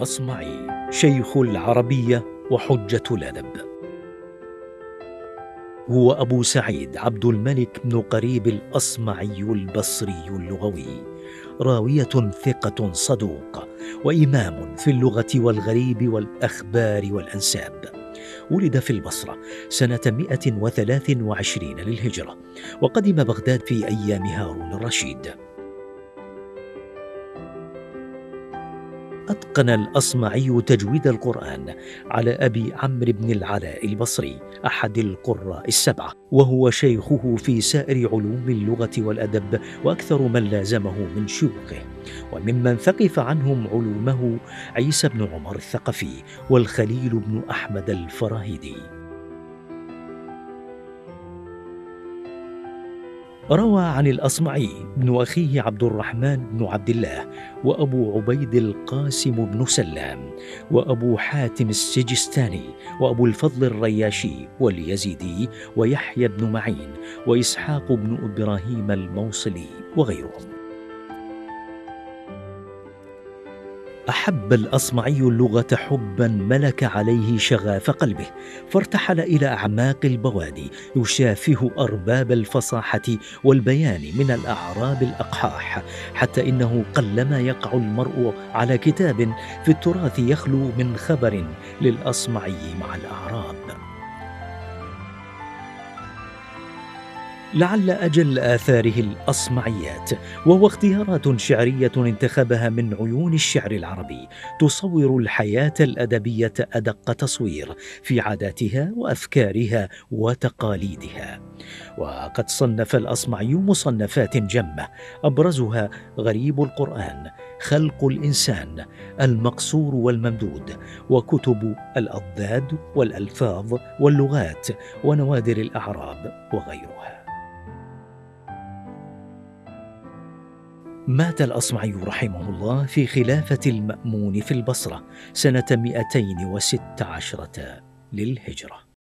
الأصمعي شيخ العربية وحجة الأدب. هو أبو سعيد عبد الملك بن قريب الأصمعي البصري اللغوي، راوية ثقة صدوق، وإمام في اللغة والغريب والأخبار والأنساب. ولد في البصرة سنة 123 للهجرة، وقدم بغداد في أيام هارون الرشيد. أتقن الأصمعي تجويد القرآن على أبي عمرو بن العلاء البصري أحد القراء السبعة، وهو شيخه في سائر علوم اللغة والأدب، وأكثر من لازمه من شيوخه. وممن ثقف عنهم علومه عيسى بن عمر الثقفي والخليل بن أحمد الفراهيدي. روى عن الأصمعي ابن أخيه عبد الرحمن بن عبد الله، وأبو عبيد القاسم بن سلام، وأبو حاتم السجستاني، وأبو الفضل الرياشي واليزيدي، ويحيى بن معين، وإسحاق بن إبراهيم الموصلي، وغيرهم. أحب الأصمعي اللغة حبا ملك عليه شغاف قلبه، فارتحل إلى أعماق البوادي يشافه أرباب الفصاحة والبيان من الأعراب الأقحاح، حتى إنه قلما يقع المرء على كتاب في التراث يخلو من خبر للأصمعي مع الأعراب. لعل أجل آثاره الأصمعيات، وهو اختيارات شعرية انتخبها من عيون الشعر العربي تصور الحياة الأدبية أدق تصوير في عاداتها وأفكارها وتقاليدها. وقد صنف الأصمعي مصنفات جمة، أبرزها غريب القرآن، خلق الإنسان، المقصور والممدود، وكتب الأضداد والألفاظ واللغات، ونوادر الأعراب، وغيرها. مات الأصمعي رحمه الله في خلافة المأمون في البصرة سنة 216 للهجرة.